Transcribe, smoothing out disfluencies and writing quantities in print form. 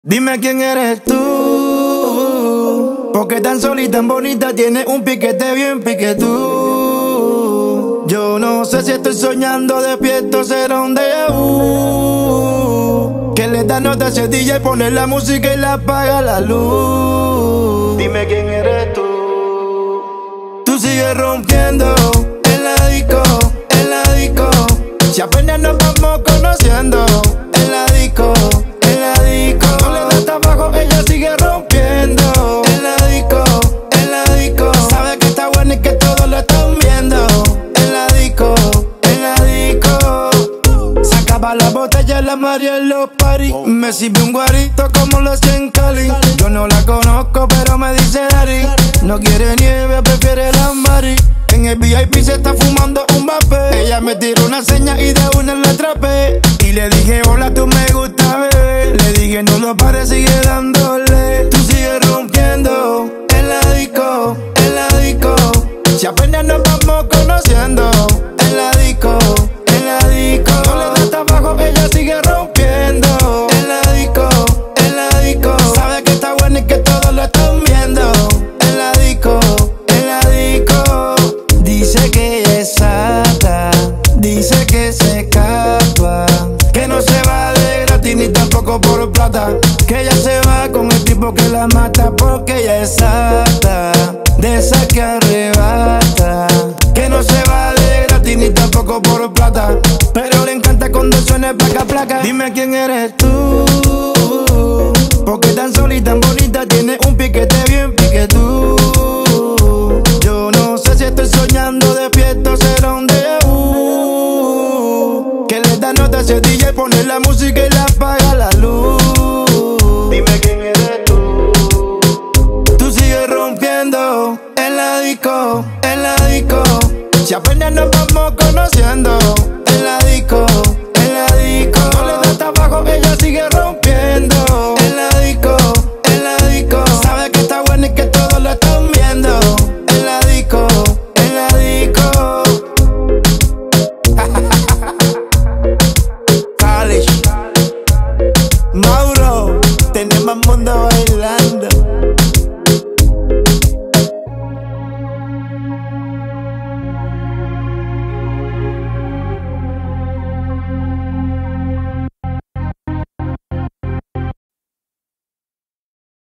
Dime quién eres tú, porque tan sola y tan bonita tienes un piquete bien piquetú. Yo no sé si estoy soñando despierto, será un déjà vu. Que le da nota a ese DJ, pone la música y la apaga la luz. Dime quién eres tú. Tú sigues rompiendo en la disco, en la disco. Si apenas nos vamos conociendo en la disco, en la disco. No le da hasta abajo, ella sigue rompiendo en la disco, en la disco. Sabe que está buena y que todos lo están viendo en la disco, en la disco. Sacaba la botella, la María en los paris. Me sirve un guarito como lo hacía en Cali. Yo no la conozco, pero me dice Dari. No quiere nieve, prefiere la Mari. En el VIP se está fumando un vape. Ella me tiró una seña y de una la atrapé. Y le dije, hola, tú me gusta, bebé. Le dije, no lo pares, sigue dándole. Tú sigues rompiendo en la disco, en la disco. Si apenas nos vamos conociendo en la disco, en la disco. No le da hasta abajo, ella sigue rompiendo en la disco, en la disco. Sabe que está buena y que todos lo están viendo en la disco, en la disco. Dice que ella es sata, dice que se escapa, que no se va de gratis ni tampoco por plata, que ella se va con el tipo que la mata, porque ella es sata, de esa que arrebata, que no se va de gratis ni tampoco por plata, pero le encanta cuando suena placa placa. Dime quién eres tú,